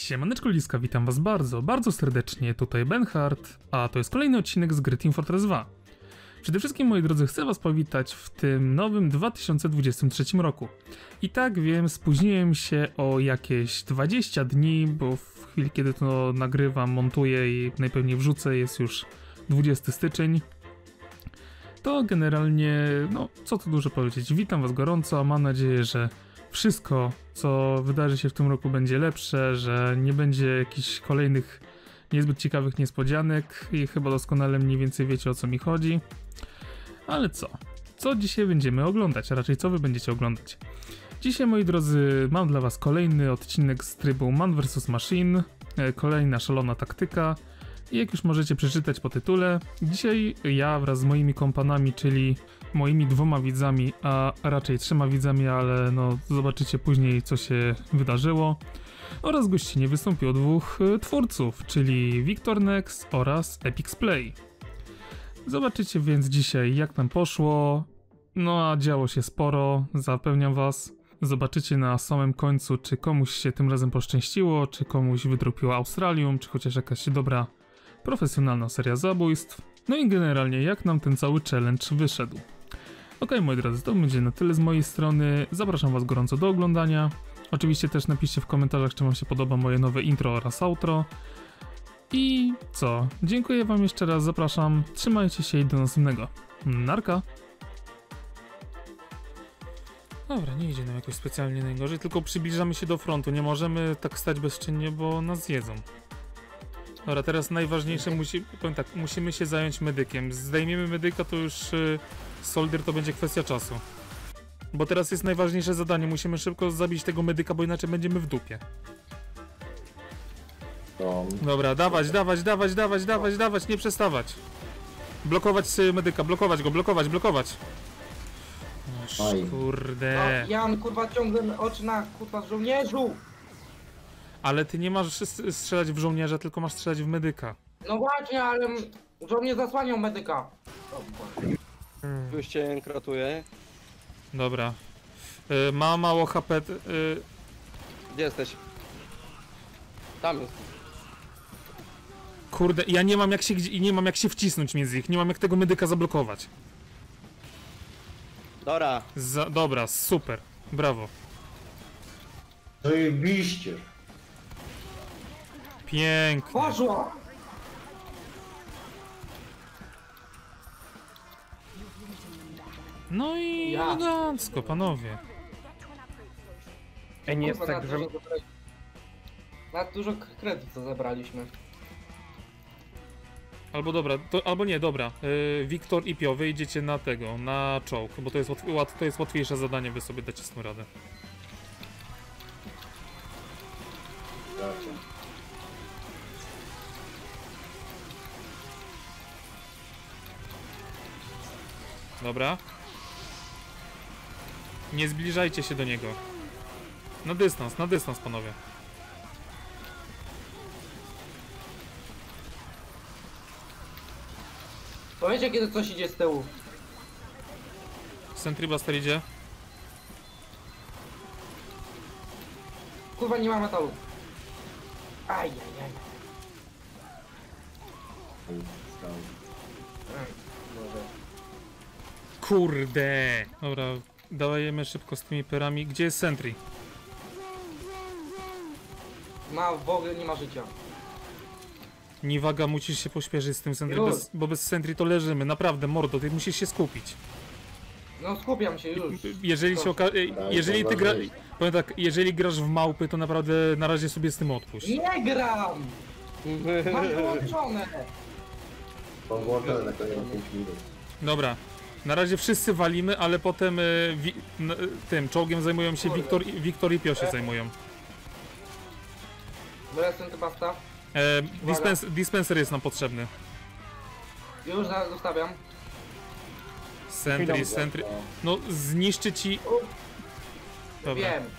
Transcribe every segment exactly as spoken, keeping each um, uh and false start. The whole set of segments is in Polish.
Siemaneczko Liska, witam was bardzo, bardzo serdecznie, tutaj Benhard, a to jest kolejny odcinek z gry Team Fortress dwa. Przede wszystkim, moi drodzy, chcę was powitać w tym nowym dwa tysiące dwudziestym trzecim roku. I tak wiem, spóźniłem się o jakieś dwadzieścia dni, bo w chwili kiedy to nagrywam, montuję i najpewniej wrzucę, jest już dwudziesty styczeń. To generalnie, no co tu dużo powiedzieć, witam was gorąco, mam nadzieję, że wszystko, co wydarzy się w tym roku, będzie lepsze, że nie będzie jakichś kolejnych niezbyt ciekawych niespodzianek i chyba doskonale mniej więcej wiecie, o co mi chodzi. Ale co? Co dzisiaj będziemy oglądać, a raczej co wy będziecie oglądać? Dzisiaj, moi drodzy, mam dla was kolejny odcinek z trybu Man versus. Machine, kolejna szalona taktyka. I jak już możecie przeczytać po tytule, dzisiaj ja wraz z moimi kompanami, czyli moimi dwoma widzami, a raczej trzema widzami, ale no zobaczycie później, co się wydarzyło, oraz gościnnie wystąpiło dwóch twórców, czyli Victornex oraz EpixPlay. Zobaczycie więc dzisiaj, jak nam poszło, no a działo się sporo, zapewniam was. Zobaczycie na samym końcu, czy komuś się tym razem poszczęściło, czy komuś wydropiło Australium, czy chociaż jakaś dobra profesjonalna seria zabójstw. No i generalnie jak nam ten cały challenge wyszedł. Ok, moi drodzy, to będzie na tyle z mojej strony. Zapraszam was gorąco do oglądania. Oczywiście też napiszcie w komentarzach, czy wam się podoba moje nowe intro oraz outro. I co? Dziękuję wam jeszcze raz, zapraszam. Trzymajcie się i do następnego. Narka! Dobra, nie idzie nam jakoś specjalnie najgorzej, tylko przybliżamy się do frontu. Nie możemy tak stać bezczynnie, bo nas jedzą. Dobra, teraz najważniejsze, musi, powiem tak, musimy się zająć medykiem. Zdejmiemy medyka, to już y, soldier to będzie kwestia czasu. Bo teraz jest najważniejsze zadanie, musimy szybko zabić tego medyka, bo inaczej będziemy w dupie. No. Dobra, dawać, dawać, dawać, dawać, dawać, dawać, nie przestawać. Blokować y, medyka, blokować go, blokować, blokować. Noż, kurde. No, Jan, kurwa, ciągle oczy na, kurwa, żołnierzu! Ale ty nie masz strzelać w żołnierza, tylko masz strzelać w medyka. No właśnie, ale żołnierz zasłaniał medyka. Hmm. Już cię kratuję. Dobra. Y, ma mało H P. Y... Gdzie jesteś? Tam jest. Kurde, ja nie mam jak się nie mam jak się wcisnąć między ich, nie mam jak tego medyka zablokować. Dobra. Za, dobra, super. Brawo. Zajebiście. Pięknie. Poszło! No i Ja. elegancko, panowie. Ej, nie jest tak, że... Na dużo kredytów zabraliśmy. Albo dobra, to, albo nie, dobra. Yy, Wiktor i Pio, wyjdziecie na tego, na czołg, bo to jest, łatw, łat, to jest łatwiejsze zadanie, wy sobie dacie z tym radę. Racja. Dobra. Nie zbliżajcie się do niego. Na dystans, na dystans, panowie. Powiecie, kiedy coś idzie z tyłu. Sentry Buster idzie. Kurwa, nie ma metalu. Ajajaj. Kurde. Dobra, dawajemy szybko z tymi perami. Gdzie jest Sentry? Ma, w ogóle nie ma życia. Niwaga, musisz się pośpieszyć z tym Sentry, Już. bez, bo bez Sentry to leżymy. Naprawdę, mordo, ty musisz się skupić. No skupiam się już. Jeżeli się oka... Jeżeli ty gra... Powiem tak, jeżeli grasz w małpy, to naprawdę na razie sobie z tym odpuść. Nie gram! Masz wyłączone! Mam włączone na kolejne pięć minut. Dobra. Na razie wszyscy walimy, ale potem y, wi... n... tym czołgiem zajmują się Wiktor, Wiktor i Pio się zajmują. Bo jestem tu basta. E, dispens... Dispenser jest nam potrzebny. Już za- zostawiam. Sentry, Sentry... No zniszczy ci... Dobra. Wiem.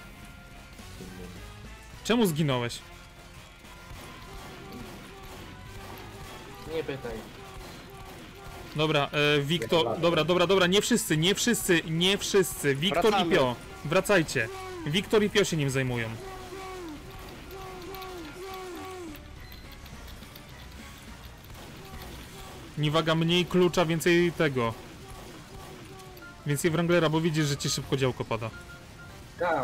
Czemu zginąłeś? Nie pytaj. Dobra, e, Wiktor... Dobra, dobra, dobra, nie wszyscy, nie wszyscy, nie wszyscy. Wiktor i Wracamy. Pio, wracajcie. Wiktor i Pio się nim zajmują. Niwaga, mniej klucza, więcej tego. Więcej Wranglera, bo widzisz, że ci szybko działko pada. Tak.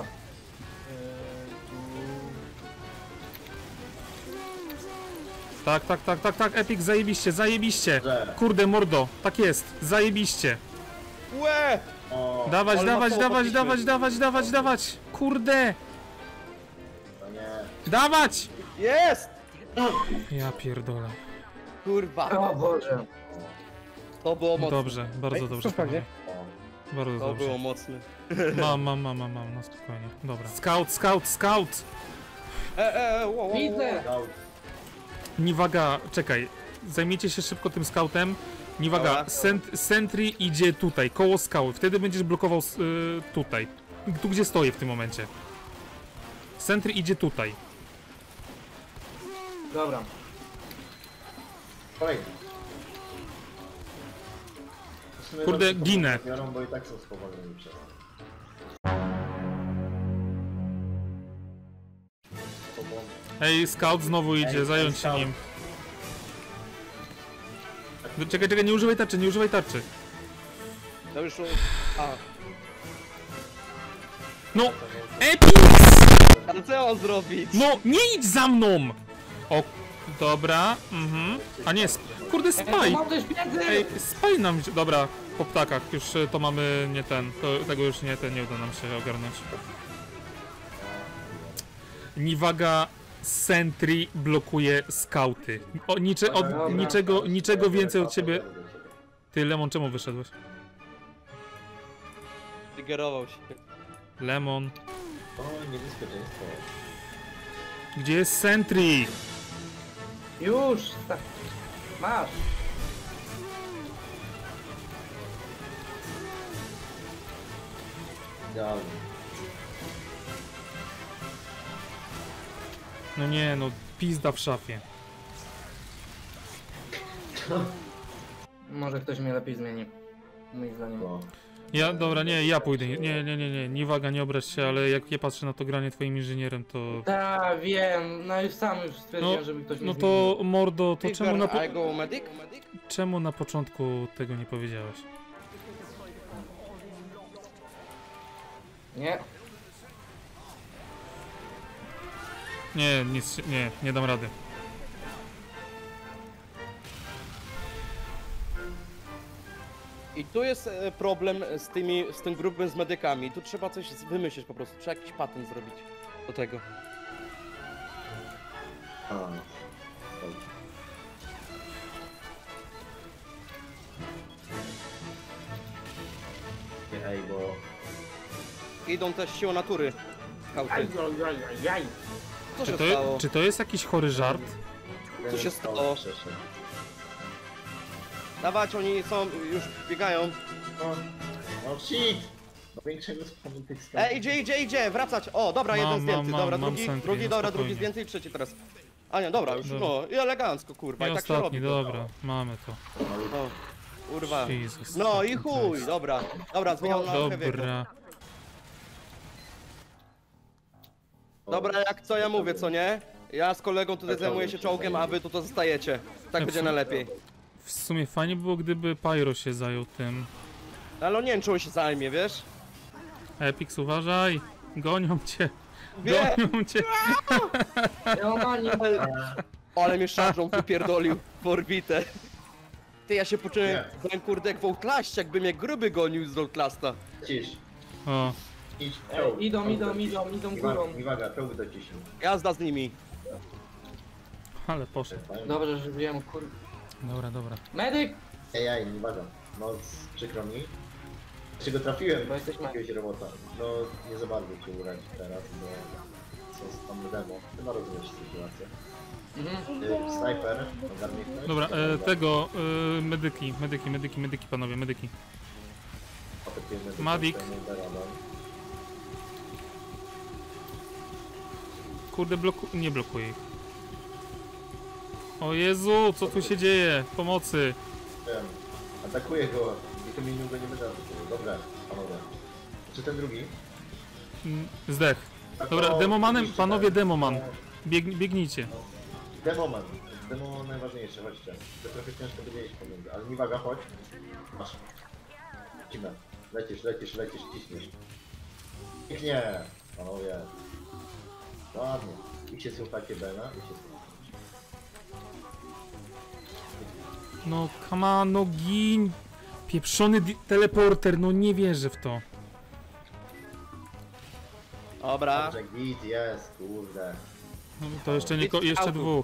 Tak, tak, tak, tak, tak, Epic, zajebiście, zajebiście. Że. Kurde, mordo, tak jest, zajebiście. Łe! O, Dawać, Ale dawać, na to dawać, poszliśmy. dawać, dawać, dawać, dawać. Kurde, to nie. dawać! Jest! Ja pierdolę. Kurwa. O Boże. To było mocne. Dobrze, bardzo Ej, dobrze. spokojnie. panowie. O, Bardzo To dobrze. było mocne. Mam, mam, mam, mam, mam, no spokojnie. Dobra. Scout, scout, scout! E, e, e, wow, wow, wow. Widzę. dał. Niwaga, czekaj. Zajmiecie się szybko tym scoutem. Niwaga, Dobra. sent, sentry idzie tutaj, koło skały. Wtedy będziesz blokował s- y, tutaj. Tu, gdzie stoję w tym momencie. Sentry idzie tutaj. Dobra. Kolejny. W sumie Kurde, dobrze to ginę. biorą, bo i tak są spowolnieni przez nas. To było- Ej, scout znowu idzie, Ej, zająć ej, się scout. nim. No, czekaj, czekaj, nie używaj tarczy, nie używaj tarczy. To już... A, No, Epic! ale co ja mam zrobić? No, nie idź za mną! O, dobra, mhm. A nie, sp kurde, Ej, spaj! mam też wiedzy! Ej, spaj nam, dobra, po ptakach, już y, to mamy nie ten, to, tego już nie, ten nie uda nam się ogarnąć. Niwaga Sentry blokuje skauty. O, nicze, od, Dobra. niczego, niczego więcej od ciebie. Ty, Lemon, czemu wyszedłeś? Triggerował się. Lemon. O, niebezpieczeństwo. Gdzie jest Sentry? Już! Tak. Masz! Idealnie. No nie, no, pizda w szafie. Może ktoś mnie lepiej zmieni. Moim zdaniem. Bo Ja, dobra, nie, ja pójdę. Nie, nie, nie, nie, Niwaga, nie obraź się, ale jak ja patrzę na to granie twoim inżynierem, to... Tak, wiem. No już sam już stwierdziłem, No, żeby ktoś mnie no to, mordo, to czemu na, po, I go medic? czemu na początku tego nie powiedziałeś? zmienił. Nie. Nie, nic, się- nie, nie dam rady. I tu jest e, problem z tymi, z tym grubym z medykami. Tu trzeba coś z- wymyślić po prostu. Trzeba jakiś patent zrobić do tego. A. Dobrze. Nie, ej, bo... Idą też siłą natury. Kauty. Aj, aj, aj, aj, aj. Co Czy się to, stało? czy to jest jakiś chory żart? Co się Stał stało? przeszedł. Dawać, oni są, już biegają. O, o shit! Do większego spawnu tych E, skarbów. idzie, idzie, idzie, wracać. O, dobra, Mam, jeden mam, zdjęty, mam, dobra, mam drugi, sentry, drugi, no dobra, spokojnie. drugi zdjęty i trzeci teraz. A nie, dobra, już, Dobra. no, i elegancko, kurwa, I i tak się robi. ostatni, dobra, mamy to. O, kurwa. Jezus. No i fucking chuj, Christ. dobra, dobra, zmieniam na heavy'ego. Dobra. Dobra, jak co ja mówię, co nie? Ja z kolegą tutaj Tak, zajmuję się czołgiem się czołgiem, a wy tu to zostajecie. Tak będzie najlepiej. W sumie fajnie było, gdyby Pyro się zajął tym. Ale on nie wiem, czy on się zajmie, wiesz? Epix, uważaj! Gonią cię! Wie! Gonią cię! Ja mam ani... Ale mnie szarżą wypierdolił w orbitę. Ty, ja się poczułem, Nie. byłem kurde jak w Outlast, jakby mnie gruby gonił z Outlasta. Cisz. O, Idź, Ej, czołg. idą, Czołg idą, dociśnij. idą, idą Uwaga, górą. uwaga, czołg dociśnij. Jazda z nimi. ale poszedł. Dobrze, że wiem, kur... Dobra, dobra. Medyk! Ej, ej, uwaga. No, przykro mi. Czy go trafiłem? Bo jesteś ma- Jakiegoś robota. No, nie za bardzo cię urazić teraz, bo... Co tam demo. Chyba rozumiesz sytuację. Mhm. Y, Snajper, ogarnie ktoś? Dobra, e, tego, e, medyki, medyki, medyki, medyki, panowie, medyki. Atakujemy do Mavic. końca, nie da rada. Kurde, bloku... nie blokuję ich. O Jezu, co tu się dzieje? Pomocy! Wiem. Atakuję go. Witamieniu go nie będę atakował. Dobra, panowie. Czy ten drugi? Mm, Zdech. Tak, Dobra, o, demomanem, oczywiście panowie tak. demoman. Bieg, biegnijcie. Demoman. Demo najważniejsze, chodźcie. To trochę ciężko będzie iść pomiędzy, ale Niwaga, chodź. Masz. Lecimy. Lecisz, lecisz, lecisz, ciśniesz. Pięknie! Panowie. Ładnie. I się słuchacie Bena, i się słuchacie. No, come on, no gin. Pieprzony di- teleporter, no nie wierzę w to. Dobra. Dobrze, git jest, kurde. No, to jeszcze, nie, ko- jeszcze dwóch.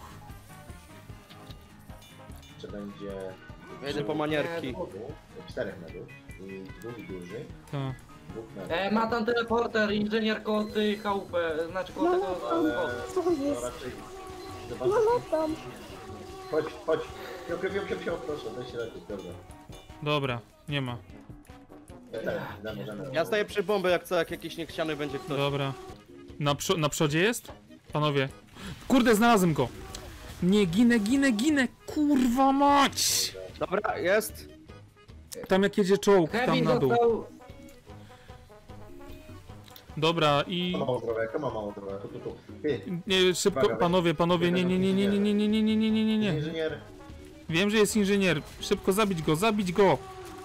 Jeszcze będzie... Jedę po manierki. Nie, Czterech medów i dwóch dużych. Tak. Dwóch medów. E, ma tam teleporter, inżynier koło tej chałupy, znaczy koło tego... Ale koło. to raczej... Zobaczcie. Chodź, chodź. Pią, pią, pią, pią, pią, proszę, daj się lepiej, dobra. Dobra, nie ma. Tak, damy, damy. Ja staję przy bombie, jak co, jak jakiś niechciany będzie ktoś. Dobra. Na, przo- na przodzie jest? Panowie. Kurde, znalazłem go. Nie, ginę, ginę, ginę. Kurwa mać. Dobra, jest. Tam jak jedzie czołg, tam Kevin na dół. dostał... Dobra i... Kto ma mało zdrowia, kto ma mało zdrowia, tu, tu, tu. Ty, Nie, szybko, Uwaga, panowie, panowie, nie, nie, nie, nie, nie, nie, nie, nie, nie, nie, nie, nie, nie. inżynier. Wiem, że jest inżynier. Szybko zabić go, zabić go.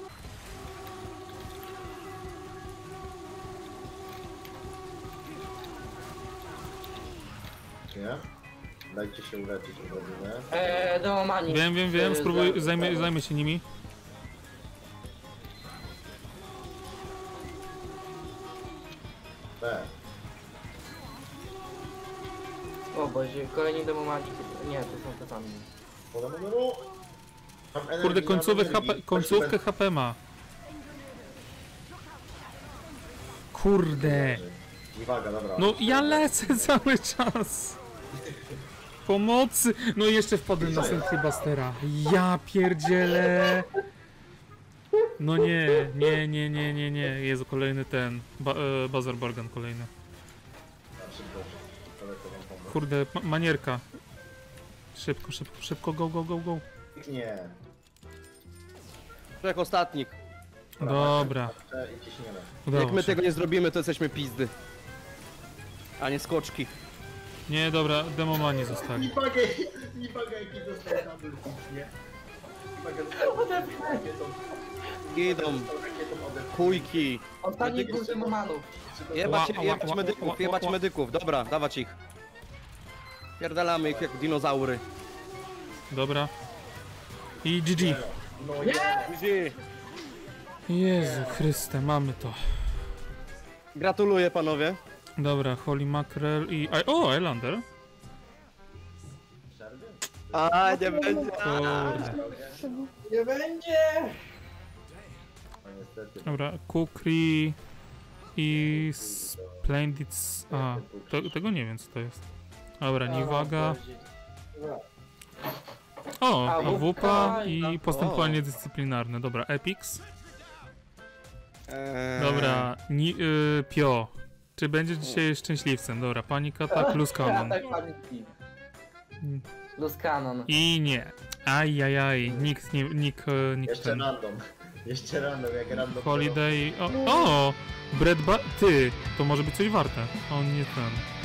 Nie? Dajcie się uleczyć odrobinę. E, Demomani. Wiem, wiem, wiem, E, spróbuj, za- zajmę, za- zajmę się nimi. B. O Boże, kolejni Demomani. Nie, to są te same. Podam numeru. Mam energii, Kurde, nie mam końcówkę energii. H P, końcówkę H P ma. Kurde. Uwaga, dobra. No ja lecę cały czas. Pomocy. No i jeszcze wpadłem na Senty Bustera. Ja pierdzielę. No nie, nie, nie, nie, nie, nie. Jezu, kolejny ten. Ba e, Bazar Bargan kolejny. Szybko, daleko wam pomogę. Kurde, ma manierka. Szybko, szybko, szybko, go, go, go, go. Nie. Jak ostatnik. Dobra, Patrzę i ciśniemy. Jak udało my się. tego nie zrobimy, to jesteśmy pizdy. A nie skoczki. Nie, dobra, demomani zostali. Nipagę, Nipagę jaki dostał double hit, nie? Nipagę dostał rakietą. Idą. Dostał rakietą odepchnięcie. Chujki. Ostatni dwóch Demomanów. Jebać, Ła, ła, jebać ła, medyków, ła, jebać ła. medyków. Dobra, dawać ich. Pierdalamy ich jak dinozaury. Dobra. I G G. No ja. Gdzie? Jezu Chryste, mamy to. Gratuluję panowie. Dobra, Holy Mackerel i... a- O, Elander. Przerwy? A, nie będzie. Kurde. Nie będzie! No niestety. Dobra, Kukri i Splendid... A, to, tego nie wiem co to jest. Dobra, Niwaga. O, A, A W P wupa i postępowanie dyscyplinarne. Dobra, Epics. Eee, Dobra, ni, y, Pio. Czy będzie dzisiaj szczęśliwcem? Dobra, Panic Attack, Luz Cannon. Tak, paniki. Mm. Luz Cannon. I nie. Ajajaj, nikt, nie, nikt, e, nikt Jeszcze ten. random. Jeszcze random, jak random. Holiday... O, o! Bread ba... Ty! To może być coś warte. On nie ten.